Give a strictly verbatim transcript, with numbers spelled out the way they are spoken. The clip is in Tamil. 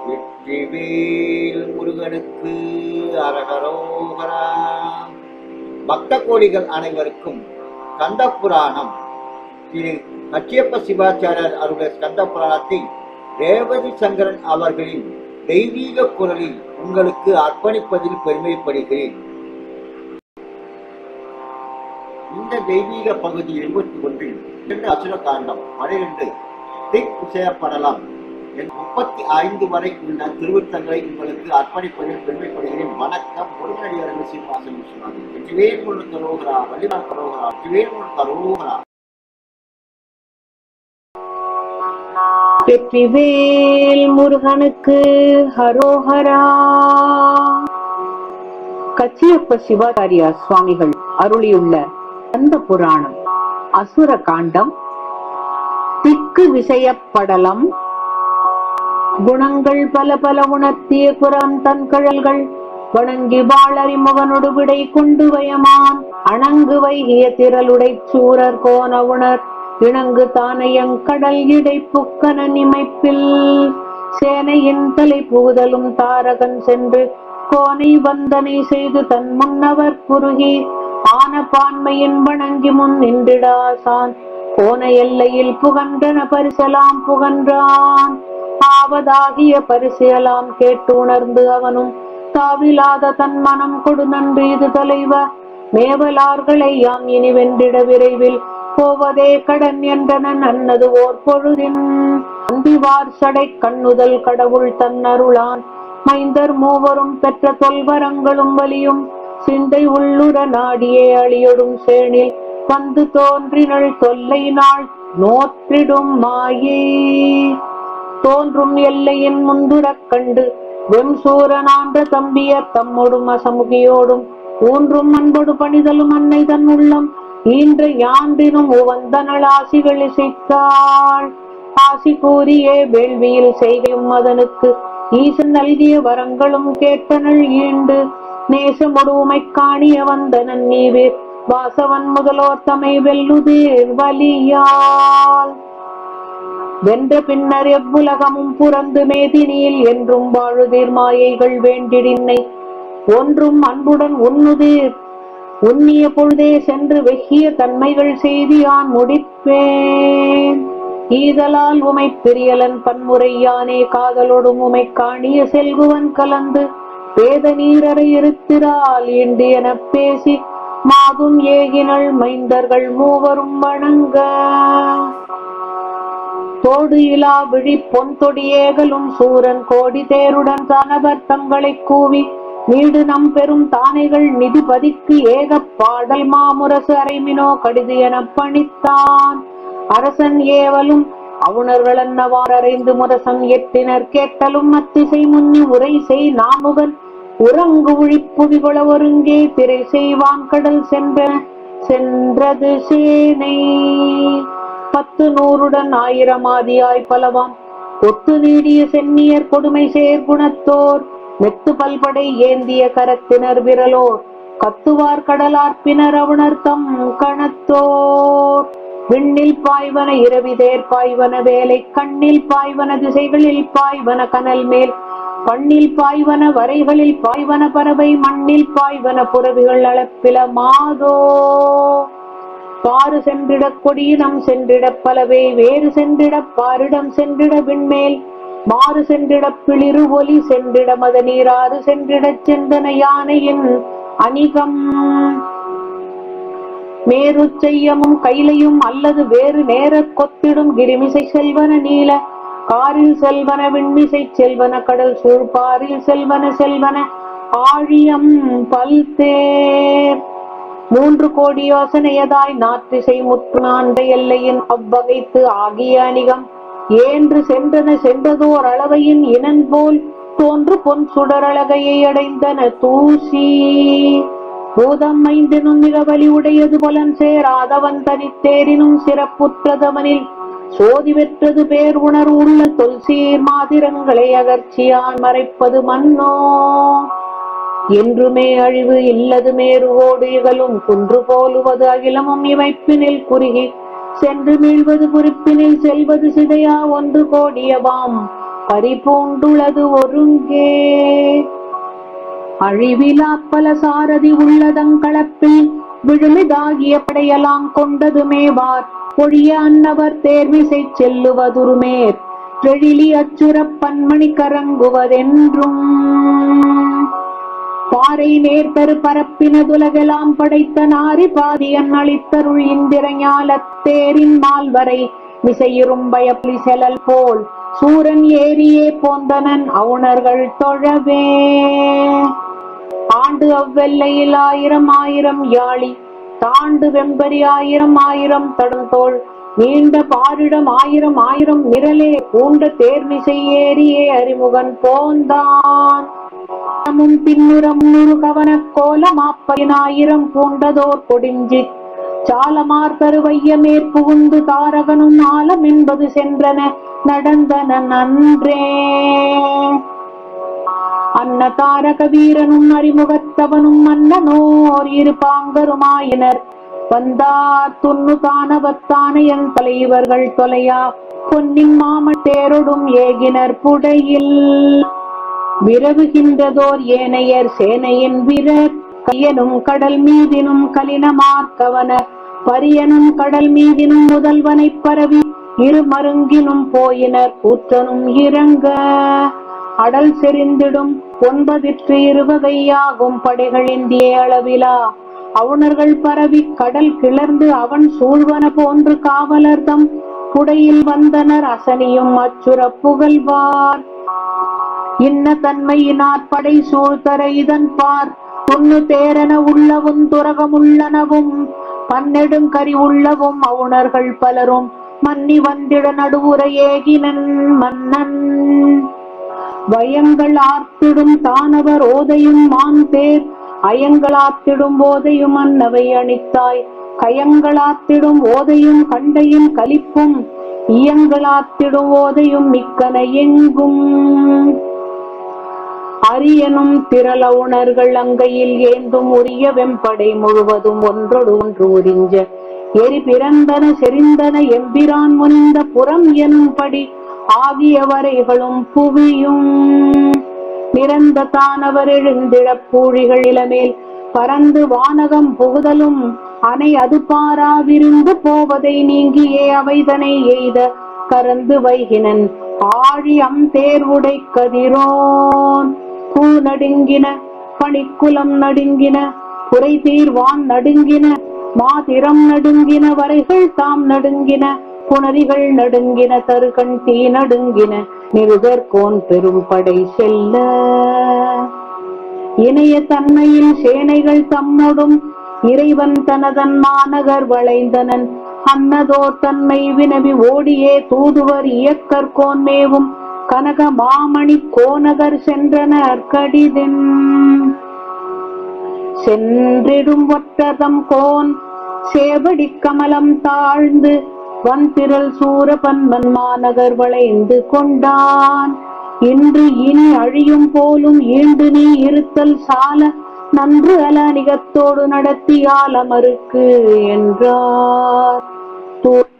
வெற்றிவேல் முருகனுக்கு அரகரோகரா. பக்த கோடிகள் அனைவருக்கும் ஸ்கந்த புராணம் திரு கச்சியப்ப சிவாச்சாரியர் அருள ஸ்கந்த புராணத்தை ரேவதி சங்கரன் அவர்களின் தெய்வீக குரலில் உங்களுக்கு அர்ப்பணிப்பதில் பெருமைப்படுகிறேன். இந்த தெய்வீக பகுதி இருபத்தி ஒன்றில் இரண்டு அசுர காண்டம் பனிரெண்டு திக் விஷயப்படலாம் முப்பத்தி ஐந்து வரை உள்ள திருவுத்தங்களை உங்களுக்கு அர்ப்பணிப்பதில் பெருமைப்படுகிறேன். வணக்கம். முருகனடியார்கள் சீனிவாசன் விஸ்வநாதன். வெற்றிவேல் முருகன் கரோகரா, வள்ளிமான் கரோகரா, வெற்றிவேல் முருகன் கரோகரா. வெற்றிவேல் முருகனுக்கு ஹரோஹரா. கச்சியப்ப சிவாச்சாரியா சுவாமிகள் அருளியுள்ள ஸ்கந்த புராணம் அசுர காண்டம் திக்கு விஷயப்படலம். குணங்கள் பல பல உணர்த்திய குரம் தன் கழல்கள் வணங்கி வாழறிமுகனொடு விடை கொண்டு வயமான் அணங்கு வைகிய திரளுடை சூரர் கோண உணர் இணங்கு தானையங்கடல் இடை புக்கன நிமைப்பில் சேனையின் தலை புகுதலும் தாரகன் சென்று கோனை வந்தனை செய்து தன் முன்னவர் குறுகி ஆன பான்மையின் வணங்கி முன் நின்றிடாசான் கோன எல்லையில் புகன்றன பரிசலாம் புகன்றான். ஆவதாகிய பரிசெல்லாம் கேட்டு உணர்ந்து அவனும் தாவிலாத தன் மனம் கொடு நன்று இது தலைவ மேவலார்களை யாம் இனி வென்றிட விரைவில் போவதே கடன் என்றனன் அன்னது ஓர் பொழுதின் அந்திவார் சடை கண்ணுதல் கடவுள் தன் அருளான் மைந்தர் மூவரும் பெற்ற தொல்வரங்களும் வலியும் சிந்தை உள்ளுர நாடியே அழியொடும் சேனில் வந்து தோன்றினள் தொல்லை நாள் நோற்றிடும் மாயே. தோன்றும் எல்லையின் முந்துரக் கண்டு வெம் சூரனான்ற தம்பியர் தம்மோடும் அசமுகியோடும் ஊன்றும் அன்பொடு பணிதலும் அன்னை தன் உள்ளம் ஈன்ற யாண்டினும் உவந்தனள் ஆசிகள் இசைத்தாள். ஆசி கூறியே வேள்வியில் செய்கையும் அதனுக்கு ஈசன் நல்கிய வரங்களும் கேட்டனள் ஈண்டு நேசமொடு உமை காணிய வந்தனன் நீவீர் வாசவன் முதலோர் தமை வெல்லுதீர் வலியால். வென்ற பின்னர் எவ்வுலகமும் புறந்து மேதினியில் என்றும் வாழுதீர் மாயைகள் வேண்டிடின்னை ஒன்றும் அன்புடன் உண்ணுதீர் உண்ணிய பொழுதே சென்று வெகிய தன்மைகள் செய்தியான் முடிப்பேன். ஈதலால் உமை பிரியலன் பன்முறையானே காதலோடும் உமை காணிய செல்குவன் கலந்து வேத நீரரை இருத்திரால் இண்டு என பேசி மாதும் ஏகினள் மைந்தர்கள் மூவரும் வணங்க. தோடு இலா விழி பொன் தொடியேகலும் சூரன் கோடி தேருடன் தானவர் தங்களை கூவி நீடு நம் பெரும் தானைகள் நிதிபதிக்கு ஏக பாடல் மாமுரசு அரைமினோ கடிது என பணித்தான். அரசன் ஏவலும் அவுணர்கள் அன்னவார் அறைந்து முரசம் எட்டினர் கேட்டலும் அத்திசை முன்னி உரை செய் நாமுகன் உறங்கு உழிப்புவி கொள ஒருங்கே திரை செய்வான் கடல் சென்ற சென்றது சேனை பத்து நூறுடன் ஆயிரம் ஆதியாய் பலவாம் ஒத்து நீடிய சென்னியர் கொடுமை சேர்குணத்தோர் மெத்து பல்படை ஏந்திய கரத்தினர் விரலோர் கத்துவார் கடலார்ப்பினர் அவுணர் தம் கணத்தோர் விண்ணில் பாய்வன இரவிதேர் பாய்வன வேலை கண்ணில் பாய்வன திசைகளில் பாய்வன கனல் மேல் பண்ணில் பாய்வன வரைகளில் பாய்வன பறவை மண்ணில் பாய்வன புறவிகள் அளப்பில மாதோ. பாரு சென்றிட கொடியிடம் சென்றிட பலவே வேறு சென்றிட பாரிடம் சென்றிட விண்மேல் மாறு சென்றிட பிளிரு ஒலி சென்றிட மத நீராறு சென்றிடச் சென்றன யானையின் அணிகம் மேரு செய்யமும் கைலையும் அல்லது வேறு நேர கொத்திடும் கிரிமிசை செல்வன நீல காரில் செல்வன விண்மிசை செல்வன கடல் சூழ்பாரில் செல்வன செல்வன ஆழியம் பல்தேர் மூன்று கோடி யோசனையதாய் நாற்றிசை முற்று நான்கு எல்லையின் அவ்வகைத்து ஆகிய அணிகம் ஏன்று சென்றன சென்றதோர் அளவையின் இனன் போல் தோன்று பொன் சுடரழகையை அடைந்தன தூசி. பூதம் ஐந்தினும் மிக வலி உடையது புலன் சேராதவன் தனித்தேரினும் சிறப்புற்றதவனில் சோதி வெற்றது பேர் உணர் உள்ள தொல்சீர் மாதிரங்களை அகர்ச்சியான் மறைப்பது மன்னோ. என்றுமே அழிவு இல்லது மேருவோடு இகழும் குன்று போலுவது அகிலமும் இமைப்பினில் குறுகி சென்று மீழ்வது குறிப்பினில் செல்வது சிதையா ஒன்று கோடியவாம் பறிபூண்டுளது ஒருங்கே. அழிவிலா பல சாரதி உள்ளதங்களப்பில் விழுமிதாகிய படையலாம் கொண்டது மேவார் ஒழிய அன்னவர் தேர்விசை செல்லுவதுருமேற் எழிலி அச்சுரப் பன்மணி கரங்குவதென்றும். பாறை நேர்பெரு பரப்பினதுலகெல்லாம் படைத்த நாரி பாதியன் அளித்தருள் இந்திரஞாலத் தேரின் மால்வரை மிசையிரும்பயப்ளி செலல் போல் சூரன் ஏரியே போந்தனன் அவுணர்கள் தொழவே. ஆண்டு அவ்வெல்லையில் ஆயிரம் ஆயிரம் யாழி தாண்டு வெம்பரி ஆயிரம் ஆயிரம் தடந்தோள் நீண்ட பாரிடம் ஆயிரம் ஆயிரம் நிரலே பூண்ட தேர்மிசை ஏரியே அறிமுகன் போந்தான். பின்னுரம் நூறு கவன கோலமாப்பதினாயிரம் பூண்டதோர் கொடிஞ்சி சாலமார் தருவைய மேற்புகுந்து தாரகனும் ஆலம் என்பது சென்றன நடந்தன நன்றே. அன்ன தாரக வீரனும் அறிமுகத்தவனும் மன்னனோர் இரு பாங்கருமாயினர் வந்தார் துண்ணு தானவத்தானையன் தலைவர்கள் தொலையா பொன்னின் மாமட்டேரொடும் ஏகினர் புடையில். விரவுகின்றதோர் ஏனையர் சேனையின் வீரர் கையனும் கடல் மீதினும் கலினமார்க்கவன பரியனும் கடல் மீதினும் முதல்வனை பரவி இரு மருங்கினும் போயினர் கூற்றனும் இறங்க. அடல் செறிந்திடும் ஒன்பதிற்று இருவகையாகும் படைகள் இந்திய அளவிலா அவுணர்கள் பரவி கடல் கிளர்ந்து அவன் சூழ்வன போன்று காவலர்தம் புடையில் வந்தனர் அசனியும் அச்சுர புகழ்வார். இன்ன தன்மையினார் படை சூழ்த்தர இதன் பார் துண்ணு தேரன உள்ளவும் துரகமுள்ளனவும் பன்னெடுங்கரி உள்ளவும் அவுணர்கள் பலரும் மன்னி வந்திட நடுவுற ஏகினன் மன்னன். வயங்கள் ஆர்த்திடும் தானவர் ஓதையும் மான் தேர் அயங்களாத்திடும் ஓதையும் அன்னவை அணித்தாய் கயங்களாத்திடும் ஓதையும் கண்டையும் கலிப்பும் இயங்களாத்திடும் ஓதையும் மிக்கன எங்கும். அரியனும் திரள உணர்கள் அங்கையில் ஏந்தும் உரிய வெம்படை முழுவதும் ஒன்றொடு ஒன்று உறிஞ்ச எரி பிறந்தன செறிந்தன எம்பிரான் முனிந்த புறம் எனும்படி ஆகிய வரைகளும் புவியும். நிறந்த தானவர் எழுந்திடப் பூழிகள் இளமேல் பறந்து வானகம் புகுதலும் அணை அது பாரா விருந்து போவதை நீங்கியே அவைதனை எய்த கறந்து வைகினன் ஆழி அம் தேர்வுடை கதிரோன். பூ நடுங்கின பணிக்குலம் நடுங்கின புரை தீர்வான் நடுங்கின மாதிரம் நடுங்கின வரைகள் தாம் நடுங்கின புணரிகள் நடுங்கின தருகண் தீ நடுங்கின நிருதற்கோன் பெரும் படை செல்ல. இணைய தன்மையில் சேனைகள் தம்மொடும் இறைவன் தனதன் மாநகர் வளைந்தனன் அன்னதோர் தன்மை வினவி ஓடியே தூதுவர் இயக்கற்கோன் மேவும் கனக மாமணி கோநகர் சென்றனர் கடிதென். சென்றிடும் ஒற்றதம் கோன் சேவடி கமலம் தாழ்ந்து வந்திரல் சூரபன்மன் மாநகர் வளைந்து கொண்டான். இன்று இனி அழியும் போலும் ஈண்டு நீ இருத்தல் சால நன்று அல நிகத்தோடு நடத்தியால் அமருக்கு என்றார்.